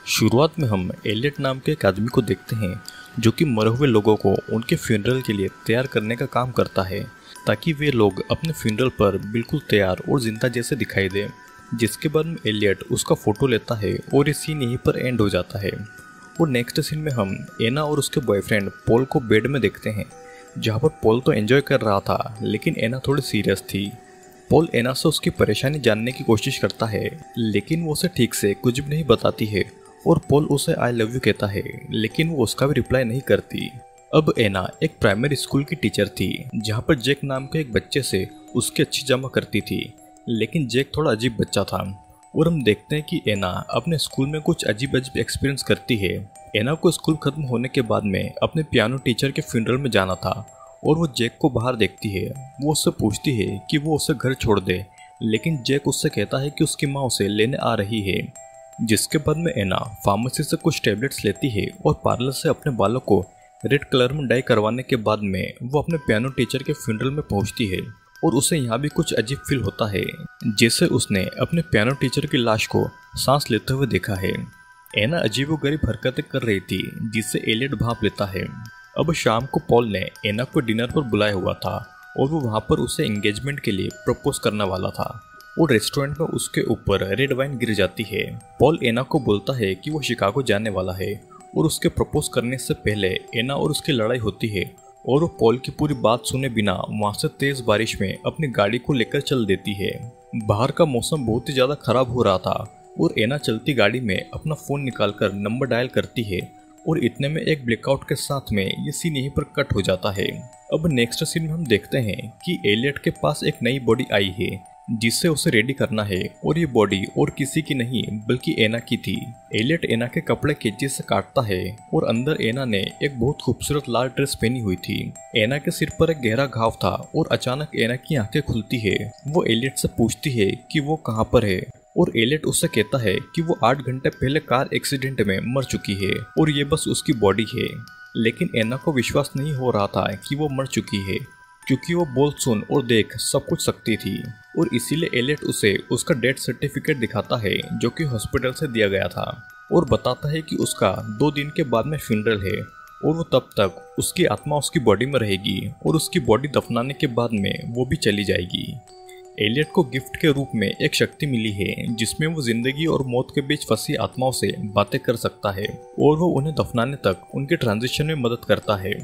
शुरुआत में हम एलियट नाम के एक आदमी को देखते हैं जो कि मरे हुए लोगों को उनके फ्यूनरल के लिए तैयार करने का काम करता है ताकि वे लोग अपने फ्यूनरल पर बिल्कुल तैयार और जिंदा जैसे दिखाई दें। जिसके बाद में एलियट उसका फोटो लेता है और ये सीन यहीं पर एंड हो जाता है। और नेक्स्ट सीन में हम एना और उसके बॉयफ्रेंड पॉल को बेड में देखते हैं, जहाँ पर पॉल तो एंजॉय कर रहा था लेकिन एना थोड़ी सीरियस थी। पॉल एना से उसकी परेशानी जानने की कोशिश करता है लेकिन वो उसे ठीक से कुछ भी नहीं बताती है और पॉल उसे आई लव यू कहता है लेकिन वो उसका भी रिप्लाई नहीं करती। अब एना एक प्राइमरी स्कूल की टीचर थी जहाँ पर जैक नाम के एक बच्चे से उसकी अच्छी जमा करती थी, लेकिन जैक थोड़ा अजीब बच्चा था। और हम देखते हैं कि एना अपने स्कूल में कुछ अजीब अजीब एक्सपीरियंस करती है। एना को स्कूल खत्म होने के बाद में अपने पियानो टीचर के फ्यूनरल में जाना था और वो जैक को बाहर देखती है। वो उससे पूछती है कि वो उसे घर छोड़ दे, लेकिन जैक उससे कहता है कि उसकी माँ उसे लेने आ रही है। जिसके बाद में एना फार्मेसी से कुछ टैबलेट्स लेती है और पार्लर से अपने बालों को रेड कलर में डाई करवाने के बाद में वो अपने पियानो टीचर के फ्यूनरल में पहुंचती है और उसे यहाँ भी कुछ अजीब फील होता है, जैसे उसने अपने पियानो टीचर की लाश को सांस लेते हुए देखा है। एना अजीबोगरीब हरकतें कर रही थी जिससे एलियट भाप लेता है। अब शाम को पॉल ने एना को डिनर पर बुलाया हुआ था और वो वहाँ पर उसे एंगेजमेंट के लिए प्रपोज करने वाला था और रेस्टोरेंट में उसके ऊपर रेड वाइन गिर जाती है। पॉल एना को बोलता है कि वो शिकागो जाने वाला है और उसके प्रपोज करने से पहले एना और उसकी लड़ाई होती है और वो पॉल की पूरी बात सुने बिना वहाँ से तेज बारिश में अपनी गाड़ी को लेकर चल देती है। बाहर का मौसम बहुत ही ज़्यादा खराब हो रहा था और एना चलती गाड़ी में अपना फ़ोन निकालकर नंबर डायल करती है और इतने में एक ब्लैकआउट के साथ में ये सीन यहीं पर कट हो जाता है। अब नेक्स्ट सीन में हम देखते हैं कि एलियट के पास एक नई बॉडी आई है जिससे उसे रेडी करना है और ये बॉडी और किसी की नहीं बल्कि एना की थी। एलियट एना के कपड़े कैंची से काटता है और अंदर एना ने एक बहुत खूबसूरत लाल ड्रेस पहनी हुई थी। एना के सिर पर एक गहरा घाव था और अचानक एना की आंखें खुलती है। वो एलियट से पूछती है कि वो कहाँ पर है और एलियट उससे कहता है कि वो 8 घंटे पहले कार एक्सीडेंट में मर चुकी है और ये बस उसकी बॉडी है। लेकिन एना को विश्वास नहीं हो रहा था कि वो मर चुकी है, क्योंकि वो बोल सुन और देख सब कुछ सकती थी और इसीलिए एलियट उसे उसका डेथ सर्टिफिकेट दिखाता है जो कि हॉस्पिटल से दिया गया था और बताता है कि उसका 2 दिन के बाद में फ्यूनरल है और वो तब तक उसकी आत्मा उसकी बॉडी में रहेगी और उसकी बॉडी दफनाने के बाद में वो भी चली जाएगी। एलियट को गिफ्ट के रूप में एक शक्ति मिली है जिसमें वो जिंदगी और मौत के बीच फंसी आत्माओं से बातें कर सकता है और वो उन्हें दफनाने तक उनके ट्रांजिशन में मदद करता है।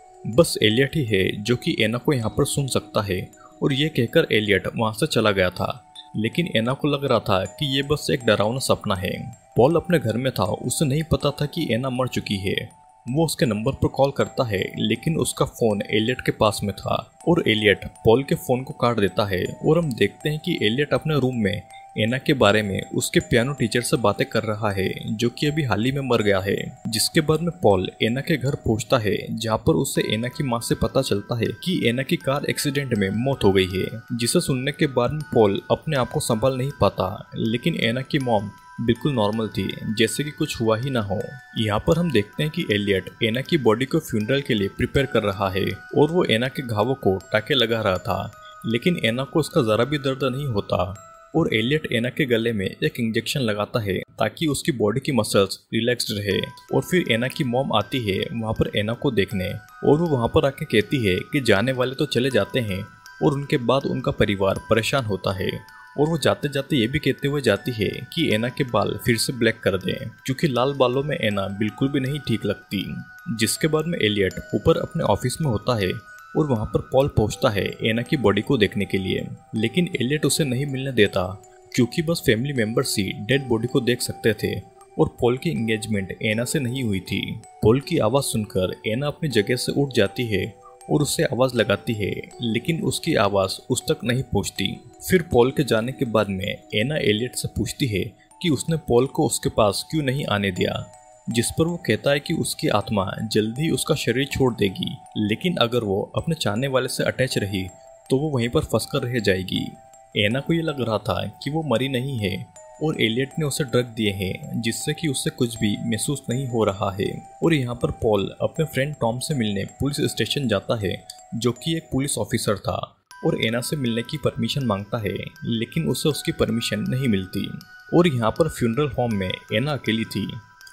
बस एलियट ही है जो कि एना को यहाँ पर सुन सकता है और ये कहकर एलियट वहाँ से चला गया था, लेकिन एना को लग रहा था कि ये बस एक डरावना सपना है। पॉल अपने घर में था, उसे नहीं पता था कि एना मर चुकी है। वो उसके नंबर पर कॉल करता है लेकिन उसका फ़ोन एलियट के पास में था और एलियट पॉल के फ़ोन को काट देता है और हम देखते हैं कि एलियट अपने रूम में एना के बारे में उसके पियानो टीचर से बातें कर रहा है जो कि अभी हाल ही में मर गया है। जिसके बाद में पॉल एना के घर पहुंचता है जहां पर उसे एना की मां से पता चलता है कि एना की कार एक्सीडेंट में मौत हो गई है, जिसे सुनने के बाद में पॉल अपने आप को संभाल नहीं पाता, लेकिन एना की मॉम बिल्कुल नॉर्मल थी, जैसे कि कुछ हुआ ही ना हो। यहाँ पर हम देखते हैं कि एलियट एना की बॉडी को फ्यूनरल के लिए प्रिपेयर कर रहा है और वो एना के घावों को टाके लगा रहा था, लेकिन एना को उसका जरा भी दर्द नहीं होता और एलियट एना के गले में एक इंजेक्शन लगाता है ताकि उसकी बॉडी की मसल्स रिलैक्स्ड रहे। और फिर एना की मॉम आती है वहाँ पर एना को देखने और वो वहाँ पर आके कहती है कि जाने वाले तो चले जाते हैं और उनके बाद उनका परिवार परेशान होता है और वो जाते जाते ये भी कहते हुए जाती है कि एना के बाल फिर से ब्लैक कर दें, क्योंकि लाल बालों में एना बिल्कुल भी नहीं ठीक लगती। जिसके बाद में एलियट ऊपर अपने ऑफिस में होता है और वहाँ पर पॉल पहुँचता है एना की बॉडी को देखने के लिए, लेकिन एलियट उसे नहीं मिलने देता क्योंकि बस फैमिली मेंबर्स ही डेड बॉडी को देख सकते थे और पॉल की एंगेजमेंट एना से नहीं हुई थी। पॉल की आवाज़ सुनकर एना अपनी जगह से उठ जाती है और उससे आवाज़ लगाती है, लेकिन उसकी आवाज़ उस तक नहीं पहुँचती। फिर पॉल के जाने के बाद में एना एलियट से पूछती है कि उसने पॉल को उसके पास क्यों नहीं आने दिया, जिस पर वो कहता है कि उसकी आत्मा जल्दी उसका शरीर छोड़ देगी, लेकिन अगर वो अपने चाहने वाले से अटैच रही तो वो वहीं पर फंसकर रह जाएगी। एना को ये लग रहा था कि वो मरी नहीं है और एलियट ने उसे ड्रग दिए हैं जिससे कि उससे कुछ भी महसूस नहीं हो रहा है। और यहाँ पर पॉल अपने फ्रेंड टॉम से मिलने पुलिस स्टेशन जाता है जो कि एक पुलिस ऑफिसर था और एना से मिलने की परमिशन मांगता है, लेकिन उसे उसकी परमिशन नहीं मिलती। और यहाँ पर फ्यूनरल होम में एना अकेली थी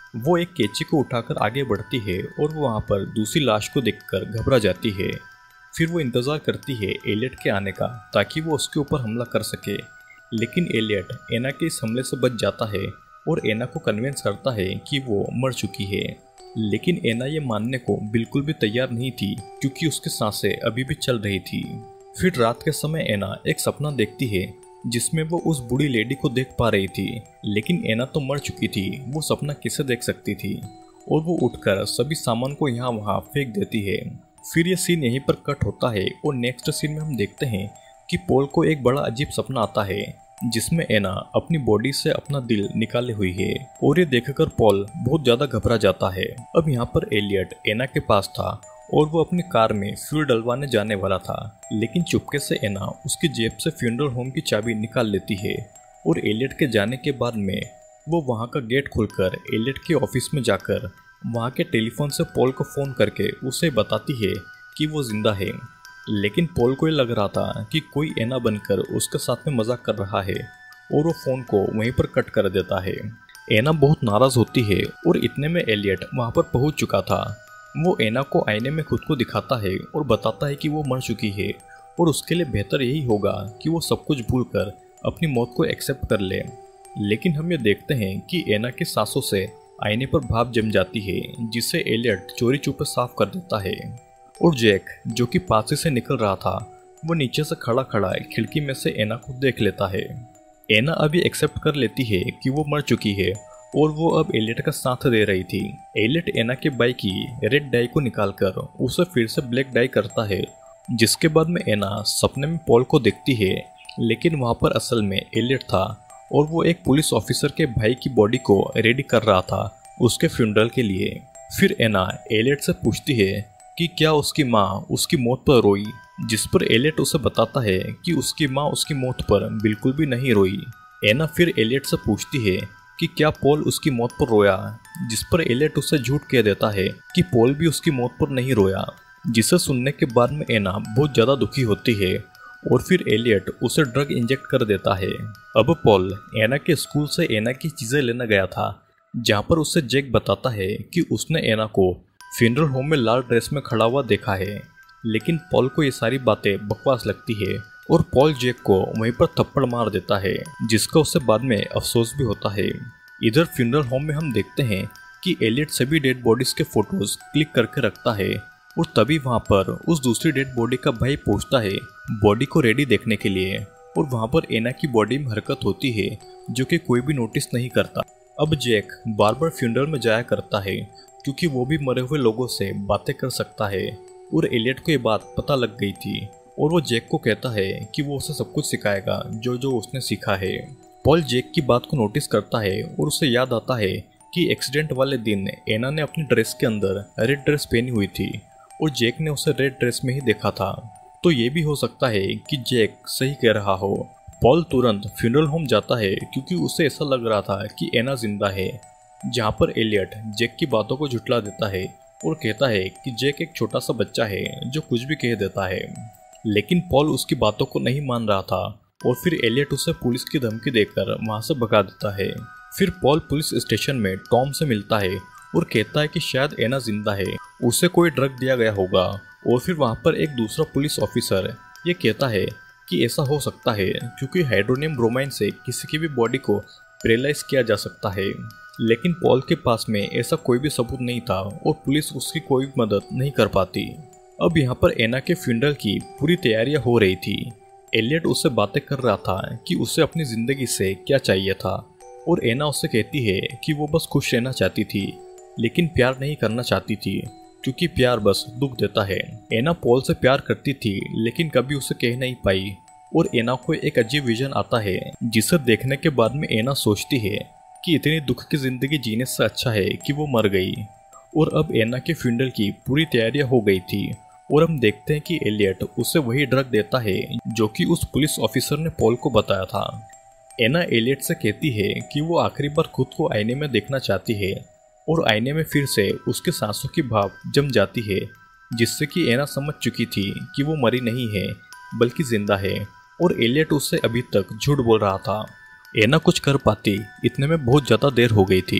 वो एक कैंची को उठाकर आगे बढ़ती है और वो वहाँ पर दूसरी लाश को देखकर घबरा जाती है। फिर वो इंतज़ार करती है एलियट के आने का ताकि वो उसके ऊपर हमला कर सके, लेकिन एलियट एना के इस हमले से बच जाता है और एना को कन्विंस करता है कि वो मर चुकी है। लेकिन एना ये मानने को बिल्कुल भी तैयार नहीं थी क्योंकि उसकी सांसें अभी भी चल रही थी। फिर रात के समय एना एक सपना देखती है जिसमें वो उस बूढ़ी लेडी को देख पा रही थी, लेकिन एना तो मर चुकी थी, वो सपना कैसे देख सकती थी। और वो उठकर सभी सामान को यहाँ वहाँ फेंक देती है। फिर ये सीन यहीं पर कट होता है और नेक्स्ट सीन में हम देखते हैं कि पॉल को एक बड़ा अजीब सपना आता है जिसमें एना अपनी बॉडी से अपना दिल निकाले हुई है और ये देखकर पॉल बहुत ज्यादा घबरा जाता है। अब यहाँ पर एलियट एना के पास था और वो अपनी कार में फ्यूल डलवाने जाने वाला था, लेकिन चुपके से एना उसकी जेब से फ्यूनरल होम की चाबी निकाल लेती है और एलियट के जाने के बाद में वो वहाँ का गेट खोलकर एलियट के ऑफिस में जाकर वहाँ के टेलीफोन से पॉल को फ़ोन करके उसे बताती है कि वो जिंदा है। लेकिन पॉल को ये लग रहा था कि कोई एना बनकर उसके साथ में मजाक कर रहा है और वो फ़ोन को वहीं पर कट कर देता है। एना बहुत नाराज़ होती है और इतने में एलियट वहाँ पर पहुँच चुका था। वो एना को आईने में खुद को दिखाता है और बताता है कि वो मर चुकी है और उसके लिए बेहतर यही होगा कि वो सब कुछ भूलकर अपनी मौत को एक्सेप्ट कर ले। लेकिन हम ये देखते हैं कि एना की सांसों से आईने पर भाप जम जाती है जिसे एलियट चोरी छुपे साफ कर देता है। और जैक जो कि पास से निकल रहा था वो नीचे से खड़ा खड़ा खिड़की में से एना को देख लेता है। एना अभी एक्सेप्ट कर लेती है कि वो मर चुकी है और वो अब एलियट का साथ दे रही थी। एलियट एना के बाइक की रेड डाई को निकालकर उसे फिर से ब्लैक डाई करता है, जिसके बाद में एना सपने में पॉल को देखती है, लेकिन वहाँ पर असल में एलियट था और वो एक पुलिस ऑफिसर के भाई की बॉडी को रेडी कर रहा था उसके फ्यूनरल के लिए। फिर एना एलियट से पूछती है कि क्या उसकी माँ उसकी मौत पर रोई, जिस पर एलियट उसे बताता है कि उसकी माँ उसकी मौत पर बिल्कुल भी नहीं रोई। एना फिर एलियट से पूछती है कि क्या पॉल उसकी मौत पर रोया, जिस पर एलियट उसे झूठ कह देता है कि पॉल भी उसकी मौत पर नहीं रोया। जिसे सुनने के बाद में एना बहुत ज़्यादा दुखी होती है और फिर एलियट उसे ड्रग इंजेक्ट कर देता है। अब पॉल एना के स्कूल से एना की चीज़ें लेने गया था, जहाँ पर उसे जैक बताता है कि उसने एना को फ्यूनरल होम में लाल ड्रेस में खड़ा हुआ देखा है। लेकिन पॉल को ये सारी बातें बकवास लगती है और पॉल जैक को वहीं पर थप्पड़ मार देता है, जिसका उसे बाद में अफसोस भी होता है। इधर फ्यूनरल होम में हम देखते हैं कि एलियट सभी डेड बॉडीज के फोटोज क्लिक करके रखता है और तभी वहाँ पर उस दूसरी डेड बॉडी का भाई पहुँचता है बॉडी को रेडी देखने के लिए और वहाँ पर एना की बॉडी में हरकत होती है जो कि कोई भी नोटिस नहीं करता। अब जैक बार बार फ्यूनरल में जाया करता है क्योंकि वो भी मरे हुए लोगों से बातें कर सकता है और एलियट को ये बात पता लग गई थी और वो जैक को कहता है कि वो उसे सब कुछ सिखाएगा जो जो उसने सीखा है। पॉल जैक की बात को नोटिस करता है और उसे याद आता है कि एक्सीडेंट वाले दिन एना ने अपनी ड्रेस के अंदर रेड ड्रेस पहनी हुई थी और जैक ने उसे रेड ड्रेस में ही देखा था। तो ये भी हो सकता है कि जैक सही कह रहा हो। पॉल तुरंत फ्यूनरल होम जाता है क्योंकि उसे ऐसा लग रहा था कि एना जिंदा है, जहाँ पर एलियट जैक की बातों को झुठला देता है और कहता है कि जैक एक छोटा सा बच्चा है जो कुछ भी कह देता है। लेकिन पॉल उसकी बातों को नहीं मान रहा था और फिर एलियट उसे पुलिस की धमकी देकर वहाँ से भगा देता है। फिर पॉल पुलिस स्टेशन में टॉम से मिलता है और कहता है कि शायद एना जिंदा है, उसे कोई ड्रग दिया गया होगा। और फिर वहाँ पर एक दूसरा पुलिस ऑफिसर ये कहता है कि ऐसा हो सकता है क्योंकि हाइड्रोनियम ब्रोमाइन से किसी की भी बॉडी को पैरालाइज किया जा सकता है। लेकिन पॉल के पास में ऐसा कोई भी सबूत नहीं था और पुलिस उसकी कोई मदद नहीं कर पाती। अब यहाँ पर एना के फ्यूनरल की पूरी तैयारियां हो रही थी। एलियट उससे बातें कर रहा था कि उसे अपनी जिंदगी से क्या चाहिए था और एना उससे कहती है कि वो बस खुश रहना चाहती थी लेकिन प्यार नहीं करना चाहती थी क्योंकि प्यार बस दुख देता है। एना पॉल से प्यार करती थी लेकिन कभी उसे कह नहीं पाई और एना को एक अजीब विजन आता है जिसे देखने के बाद में एना सोचती है कि इतनी दुख की जिंदगी जीने से अच्छा है कि वो मर गई। और अब एना के फ्यूनरल की पूरी तैयारियां हो गई थी और हम देखते हैं कि एलियट उसे वही ड्रग देता है जो कि उस पुलिस ऑफिसर ने पॉल को बताया था। एना एलियट से कहती है कि वो आखिरी बार खुद को आईने में देखना चाहती है और आईने में फिर से उसके सांसों की भाप जम जाती है, जिससे कि एना समझ चुकी थी कि वो मरी नहीं है बल्कि जिंदा है और एलियट उससे अभी तक झूठ बोल रहा था। एना कुछ कर पाती, इतने में बहुत ज़्यादा देर हो गई थी।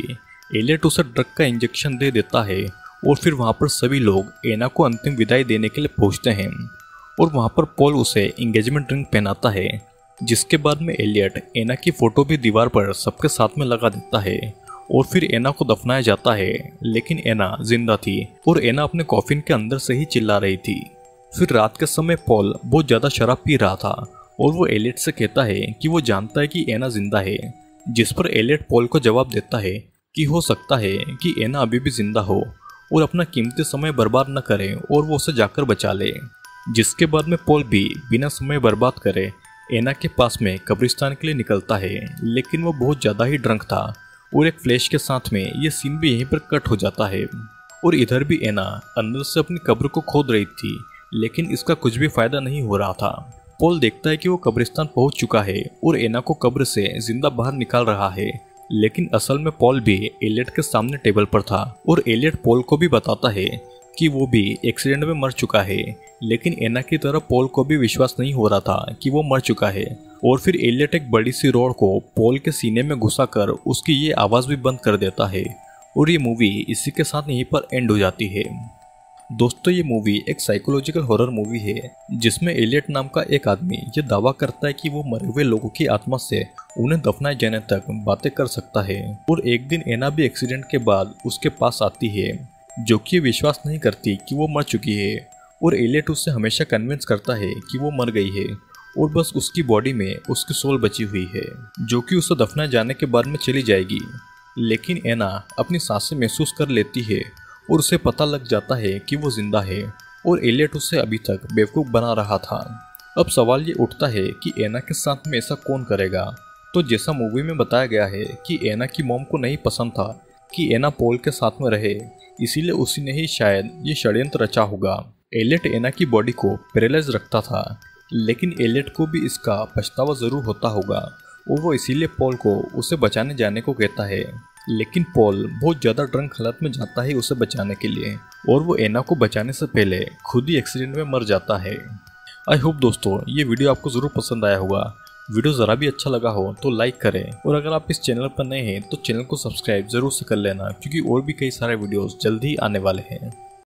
एलियट उसे ड्रग का इंजेक्शन दे देता है और फिर वहाँ पर सभी लोग एना को अंतिम विदाई देने के लिए पहुँचते हैं और वहाँ पर पॉल उसे एंगेजमेंट रिंग पहनाता है, जिसके बाद में एलियट एना की फोटो भी दीवार पर सबके साथ में लगा देता है और फिर एना को दफनाया जाता है। लेकिन एना जिंदा थी और एना अपने कॉफिन के अंदर से ही चिल्ला रही थी। फिर रात के समय पॉल बहुत ज़्यादा शराब पी रहा था और वो एलियट से कहता है कि वो जानता है कि एना जिंदा है, जिस पर एलियट पॉल को जवाब देता है कि हो सकता है कि एना अभी भी जिंदा हो और अपना कीमती समय बर्बाद न करे और वो उसे जाकर बचा ले। जिसके बाद में पॉल भी बिना समय बर्बाद करे एना के पास में कब्रिस्तान के लिए निकलता है, लेकिन वो बहुत ज़्यादा ही ड्रंक था और एक फ्लैश के साथ में ये सीन भी यहीं पर कट हो जाता है। और इधर भी एना अंदर से अपनी कब्र को खोद रही थी, लेकिन इसका कुछ भी फायदा नहीं हो रहा था। पॉल देखता है कि वो कब्रिस्तान पहुंच चुका है और एना को कब्र से जिंदा बाहर निकाल रहा है, लेकिन असल में पॉल भी एलियट के सामने टेबल पर था और एलियट पॉल को भी बताता है कि वो भी एक्सीडेंट में मर चुका है। लेकिन एना की तरह पॉल को भी विश्वास नहीं हो रहा था कि वो मर चुका है और फिर एलियट एक बड़ी सी रॉड को पॉल के सीने में घुसाकर उसकी ये आवाज़ भी बंद कर देता है और ये मूवी इसी के साथ यहीं पर एंड हो जाती है। दोस्तों, ये मूवी एक साइकोलॉजिकल हॉरर मूवी है जिसमें एलियट नाम का एक आदमी ये दावा करता है कि वो मरे हुए लोगों की आत्मा से उन्हें दफनाए जाने तक बातें कर सकता है। और एक दिन एना भी एक्सीडेंट के बाद उसके पास आती है, जो कि ये विश्वास नहीं करती कि वो मर चुकी है और एलियट उससे हमेशा कन्विंस करता है कि वो मर गई है और बस उसकी बॉडी में उसकी सोल बची हुई है, जो कि उसे दफनाए जाने के बाद में चली जाएगी। लेकिन एना अपनी सांसें महसूस कर लेती है और उसे पता लग जाता है कि वो जिंदा है और एलियट उसे अभी तक बेवकूफ़ बना रहा था। अब सवाल ये उठता है कि एना के साथ में ऐसा कौन करेगा। तो जैसा मूवी में बताया गया है कि एना की मॉम को नहीं पसंद था कि एना पॉल के साथ में रहे, इसीलिए उसी ने ही शायद ये षड्यंत्र रचा होगा। एलियट एना की बॉडी को पैरालाइज रखता था, लेकिन एलियट को भी इसका पछतावा ज़रूर होता होगा और वो इसीलिए पॉल को उसे बचाने जाने को कहता है। लेकिन पॉल बहुत ज़्यादा ड्रंक हालत में जाता है उसे बचाने के लिए और वो एना को बचाने से पहले खुद ही एक्सीडेंट में मर जाता है। आई होप दोस्तों ये वीडियो आपको ज़रूर पसंद आया होगा। वीडियो ज़रा भी अच्छा लगा हो तो लाइक करें और अगर आप इस चैनल पर नए हैं तो चैनल को सब्सक्राइब ज़रूर से कर लेना, क्योंकि और भी कई सारे वीडियोस जल्द ही आने वाले हैं।